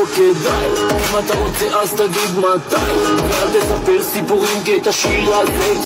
לא כדאי. אם אתה רוצה אז תגיד מתי, ואל תספר סיפורים כי את השיר הזה